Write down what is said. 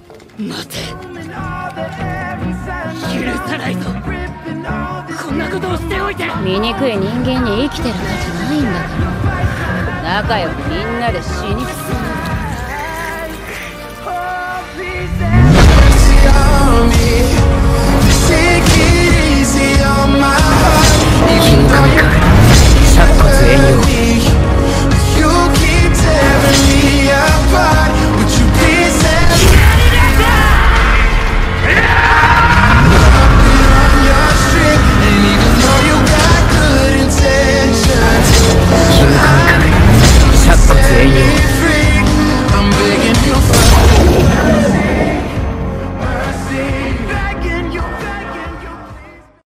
待て、許さないぞ。こんなことをしておいて。 醜い人間に生きてる価値ないんだから、仲良くみんなで死にくさ